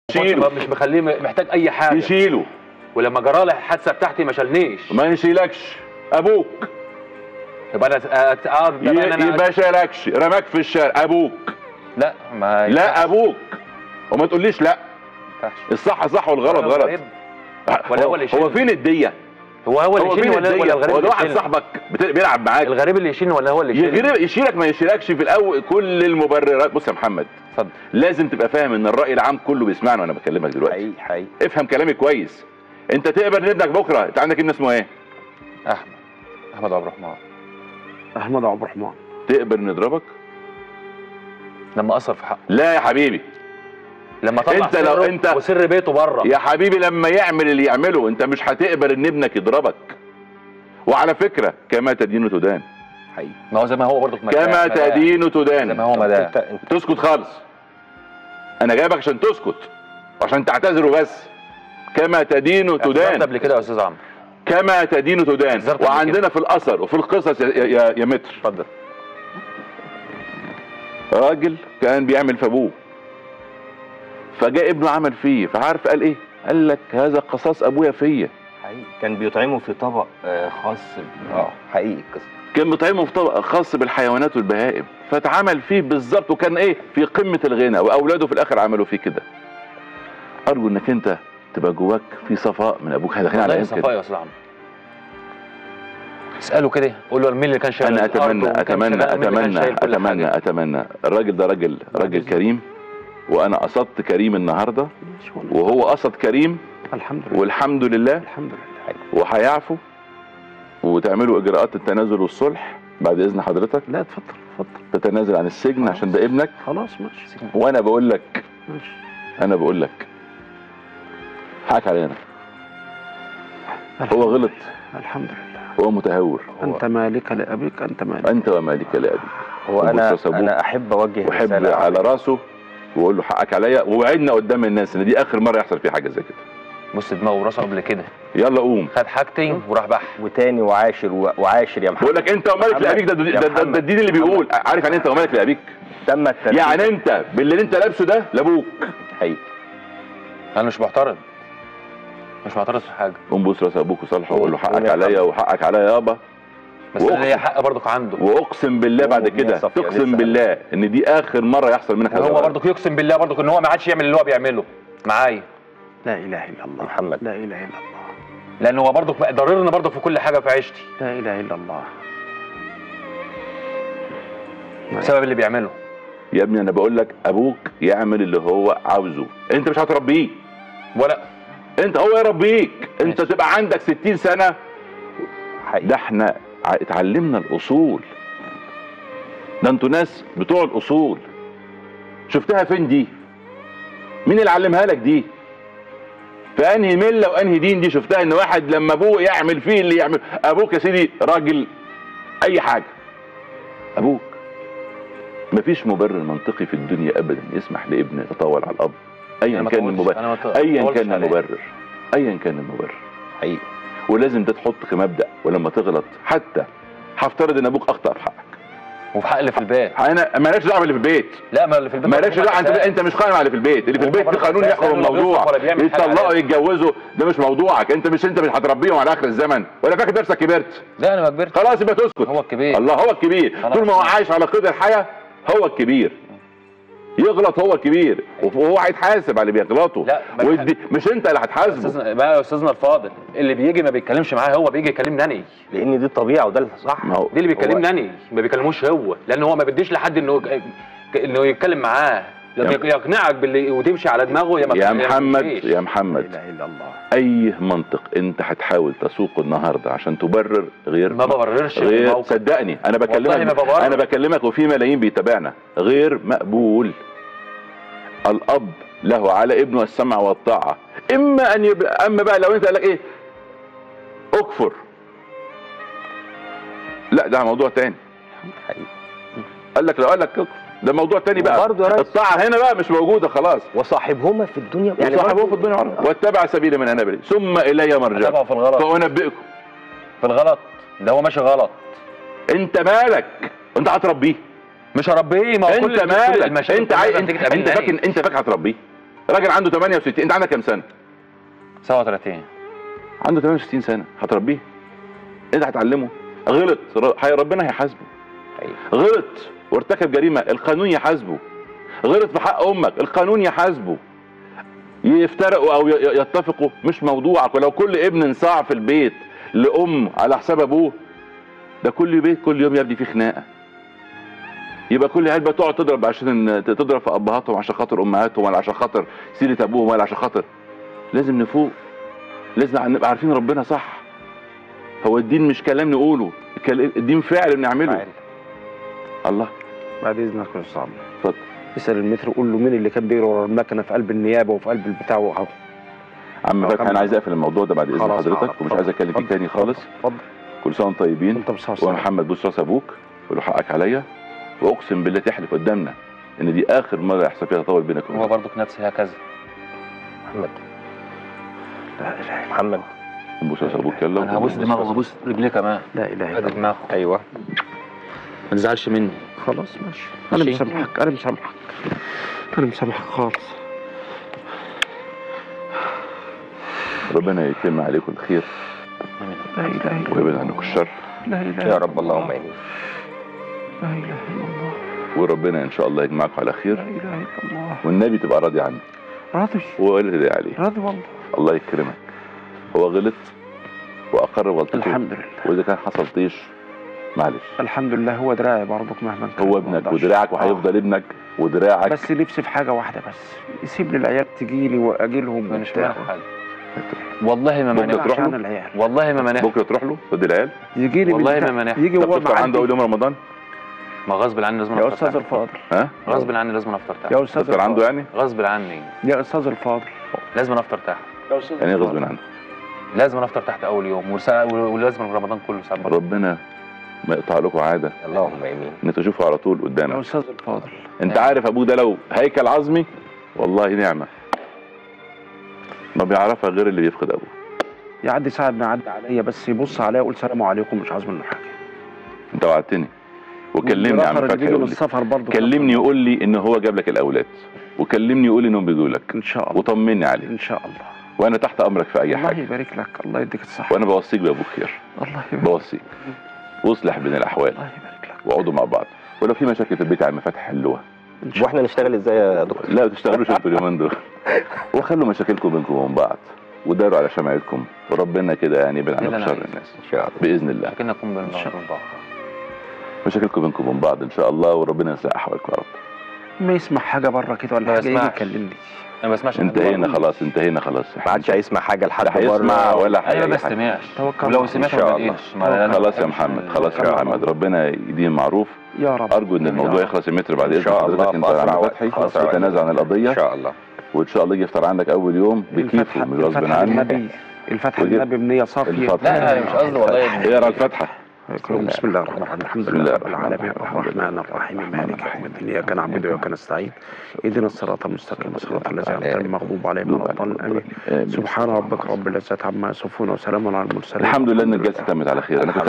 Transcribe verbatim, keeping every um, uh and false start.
شيله، مش مخليه محتاج اي حاجه يشيله. ولما جرى لي الحادثه بتاعتي ما شالنيش. ما يشيلكش ابوك. يبقى انا اه يبقى ما شالكش، رماك في الشارع ابوك. لا ما لا ابوك. وما تقوليش لا. الصح صح والغلط غلط. ولا هو اللي يشيلني. هو فين الديه؟ هو هو اللي يشيلني ولا ولا الغريب؟ هو ده واحد صاحبك بيلعب معاك. الغريب اللي يشيلني ولا هو اللي يشيلني؟ يشيلك ما يشيلكش في الاول. كل المبررات. بص يا محمد، اتفضل. لازم تبقى فاهم ان الراي العام كله بيسمعني وانا بكلمك دلوقتي. حقيقي حقيقي. افهم كلامي كويس. انت تقبل ان ابنك بكره، انت عندك ابن اسمه ايه؟ احمد. احمد عبد الرحمن. احمد عبد الرحمن. تقبل نضربك؟ لما اثر في حقه. لا يا حبيبي. لما طلع انت لو انت وسر بيته بره يا حبيبي، لما يعمل اللي يعمله انت مش هتقبل ان ابنك يضربك. وعلى فكره كما تدين تدان. حقيقي. ما هو زي ما هو برضه كما تدين تدان. زي ما هو مداه. تسكت خالص. انا جايبك عشان تسكت وعشان تعتذروا بس. كما تدين تدان. قبل كده يا استاذ عمرو. كما تدين تدان. وعندنا في الاثر وفي القصص يا, يا, يا متر. اتفضل. راجل كان بيعمل في ابوه، فجاء ابنه عمل فيه، فعارف قال ايه؟ قال لك هذا قصاص ابويا فيا. حقيقي. كان بيطعمه في طبق خاص. اه حقيقي القصه. كان بيطعمه في طبق خاص بالحيوانات والبهائم، فاتعمل فيه بالظبط، وكان ايه؟ في قمه الغنى، واولاده في الاخر عملوا فيه كده. ارجو انك انت تبقى جواك في صفاء من ابوك. احنا داخلين على ايه صفاء يا استاذ عمرو؟ اساله كده، قول له مين اللي كان شايل. انا اتمنى اتمنى اتمنى اتمنى اتمنى الراجل ده راجل راجل كريم، وانا قصدت كريم النهارده وهو قصد كريم. الحمد لله. والحمد لله. الحمد لله. وهيعفوا وتعملوا اجراءات التنازل والصلح بعد اذن حضرتك. لا اتفضل اتفضل. تتنازل عن السجن خلاص. عشان ده ابنك. خلاص ماشي. وانا بقول لك ماشي. انا بقول لك حقك علينا. هو غلط. الحمد لله. هو متهور. انت مالك لابيك. انت مالك. انت ومالك لابيك. هو انا انا احب اوجه واحب على راسه واقول له حقك عليا، ووعدنا قدام الناس ان دي اخر مره يحصل فيه حاجه زي كده. بص دماغه وراسه قبل كده. يلا قوم. خد حاجتين وراح بح. وتاني وعاشر وعاشر يا محمد. بقول لك انت ومالك لابيك. ده ده, ده, ده الدين اللي بيقول. عارف يعني انت ومالك لابيك؟ تم الترتيب. يعني انت باللي انت لابسه ده لابوك. حقيقي. انا مش معترض. مش معترض في حاجه. قوم بوس راس ابوك وصالحه وقول له حقك عليا وحقك عليا يابا. بس انا ليا حق برضك عنده. واقسم بالله بعد كده تقسم بالله ان دي اخر مره يحصل منك حاجه. هو برضك يقسم بالله برضك ان هو ما عادش يعمل اللي هو بيعمله معايا. لا اله الا الله. محمد. لا اله الا الله. لان هو برضك ضررني برضك في كل حاجه في عيشتي. لا اله الا الله. بسبب اللي بيعمله. يا ابني انا بقول لك ابوك يعمل اللي هو عاوزه، انت مش هتربيه ولا انت، هو يربيك. انت تبقى عندك ستين سنه. حقيقي. ده احنا اتعلمنا الاصول. ده انتوا ناس بتوع الاصول. شفتها فين دي؟ مين اللي علمها لك دي؟ في انهي مله وانهي دين دي شفتها ان واحد لما ابوه يعمل فيه اللي يعمل؟ ابوك يا سيدي راجل اي حاجه. ابوك مفيش مبرر منطقي في الدنيا ابدا يسمح لابن يتطاول على الاب ايا كان المبرر. ايا كان المبرر. ايا كان المبرر. حقيقي. ولازم ده تحط كمبدا، ولما تغلط حتى هفترض ان ابوك اخطا في حقك وفي حق اللي في البيت. انا مالكش دعوه باللي في البيت. لا ما اللي في البيت مالكش دعوه. انت انت مش قائم على اللي في البيت. اللي في البيت في قانون يحكم الموضوع. يتطلقوا يتجوزوا ده مش موضوعك. انت مش انت مش هتربيهم على اخر الزمن ولا فاكر نفسك كبرت؟ لا انا ما كبرت. خلاص يبقى تسكت. هو الكبير. الله هو الكبير. طول ما هو عايش على قيد الحياه هو الكبير. يغلط هو الكبير وهو هيتحاسب على اللي بيغلطه. لا ودي مش انت اللي هتحاسبه. بقى يا استاذنا الفاضل، اللي بيجي ما بيتكلمش معاه، هو بيجي يكلمني انا. لان دي الطبيعه وده الصح. ما هو دي اللي بيكلمني انا، ما بيكلموش هو، لان هو ما بيديش لحد انه انه يتكلم معاه. لما يقنعك باللي وتمشي على دماغه يا, يا محمد. يا محمد لا اله الا الله. اي منطق انت هتحاول تسوقه النهارده عشان تبرر غير ما ببررش. غير صدقني انا بكلمك انا بكلمك وفي ملايين بيتابعنا. غير مقبول. الاب له على ابنه السمع والطاعه. اما ان يبقى اما بقى لو انت قال لك ايه اكفر، لا ده موضوع تاني. حقيقي. قال لك لو قال لك اكفر ده موضوع تاني بقى. برضه يا ريس الطاعه هنا بقى مش موجوده خلاص. وصاحبهما في الدنيا يعني وصاحبهما في الدنيا عرض واتبع سبيل من اناب اليه ثم الي مرجعكم في الغلط فانبئكم. في الغلط ده هو ماشي غلط. انت مالك؟ انت هتربيه؟ مش هربيه. ما هو انت كل مالك؟ المشاكل انت عايز انت فاكر انت فاكر هتربيه؟ راجل عنده ثمانية وستين، انت عندك كام سنه؟ سبعة وثلاثين. عنده ثمانية وستين سنه، هتربيه؟ انت هتعلمه؟ غلط ربنا هيحاسبه. غلط وارتكب جريمه القانون يحاسبه. غلط في حق امك القانون يحاسبه. يفترقوا او يتفقوا مش موضوعك. ولو كل ابن انصاع في البيت لام على حساب ابوه، ده كل بيت كل يوم يا ابني فيه خناقه. يبقى كل عيال تقعد تضرب عشان تضرب في ابهاتهم عشان خاطر امهاتهم، ولا عشان خاطر سيره ابوهم، ولا عشان خاطر. لازم نفوق، لازم نبقى عارفين ربنا صح. هو الدين مش كلام نقوله، الدين فعل بنعمله. فعل. الله. بعد اذنك يا استاذ عمرو، اتفضل. اسال المتر قول له مين اللي كان بيجري ورا المكنه في قلب النيابه وفي قلب البتاع اهو. عم فتحي انا عايز اقفل الموضوع ده بعد اذن حضرتك، ومش عايز اتكلم فيه تاني خالص. اتفضل. كل سنه وانتم طيبين. انت بصحه. ومحمد بوس راس ابوك وله حقك عليا، واقسم بالله تحلف قدامنا ان دي اخر مره يحصل فيها تطور بينك وبينه. هو برضك نفسي هكذا. محمد. لا اله الا محمد. بوس راس ابوك يلا. انا هبوس دماغه وهبوس رجليه كمان. لا اله الا دماغه. ايوه. ما تزعلش مني. خلاص ماشي. انا مسامحك، انا مسامحك. انا مسامحك خالص. ربنا يتم عليكم الخير. لا اله الا الله. ويبعد عنكم الشر. لا اله يا رب اللهم امين. لا اله الا الله. وربنا ان شاء الله يجمعكم على خير. لا اله الا الله. والنبي تبقى راضي عنه. راضي. ولا تدعي عليه. راضي والله. الله يكرمك. هو غلط واقر بغلطته. الحمد لله. واذا كان حصل طيش معلش. الحمد لله هو دراعي برضك مهما كان. هو ابنك ودراعك وهيفضل آه. ابنك ودراعك. بس نفسي في حاجه واحده بس، يسيب لي العيال تجي لي واجي لهم. مش مانع حاجه. والله ما مانع. تروح له العيال. والله ما مانع. بكره تروح له تودي العيال. يجي لي والله ما مانع. يجي هو تفطر عنده اول يوم رمضان. ما غصب عني لازم افطر. يا استاذ الفاضل. ها؟ غصب عني لازم افطر تحت. يا استاذ تفطر عنده يعني؟ غصب عني. يا استاذ الفاضل. لازم افطر تحت. يا استاذ يعني غصب عنه. لازم افطر تحت اول يوم ولازم رمضان كله ساعات. ربنا ما يقطع لكم عاده. اللهم امين. ان تشوفوا على طول قدامك. يا استاذ الفاضل. انت عارف ابوه ده لو هيكل عظمي والله نعمه. ما بيعرفها غير اللي بيفقد ابوه. يعدي ساعة ما يعدي عليا بس يبص عليا يقول سلام عليكم، مش عاوز منه حاجه. انت وعدتني وكلمني عن فتحي يقول لي السفر برضه. كلمني يقول لي ان هو جاب لك الاولاد، وكلمني يقول لي انهم بيجوا لك ان شاء الله، وطمني عليه ان شاء الله. وانا تحت امرك في اي حاجه. الله يبارك لك، الله يديك الصحه. وانا بوصيك بابوك خير. الله يبارك. بوصيك واصلح بين الاحوال. الله يبارك لك. واقعدوا مع بعض، ولو في مشاكل في البيت يا عم فتحي حلوها. واحنا نشتغل ازاي يا دكتور؟ لا ما تشتغلوش انتوا اليومين دول. وخلوا مشاكلكم بينكم وبين بعض، وداروا على شمعتكم، وربنا كده يعني يبعد عنكم شر الناس ان شاء الله باذن الله. لكن نكون بين بعض. مشاكلكم بينكم وبين بعض ان شاء الله، وربنا يصلح احوالكم يا رب. ما يسمع حاجه بره كده ولا حاجه يجي يكلمني. انا ما بسمعش. انتهينا خلاص، انتهينا خلاص. ما عادش هيسمع حاجه لحد بره. هيسمع ولا حاجه. ايوه ما بستمعش. ولو سمعت ما بقيتش. خلاص يا محمد، خلاص يا محمد، ربنا يديم معروف يا رب. ارجو ان الموضوع يخلص المتر بعد اذن حضرتك. انت عم فتحي تتنازل عن القضيه ان شاء الله، وان شاء الله يجي يفطر عندك اول يوم بكيفه مش غصب عنك. الفتحه النبي بنيه صافيه. لا لا مش قصدي والله. اقرا الفاتحه. بسم الله الرحمن الرحيم. الحمد لله رب العالمين الرحمن الرحيم مالك يوم الدين اياك نعبد واياك نستعين اهدنا الصراط المستقيم صراط الذين انعمت عليهم المغضوب عليهم ولا الضالين امين. سبحان ربك رب العزه عما يصفون وسلام على المرسلين. الحمد لله ان الجلسه تمت على خير. انا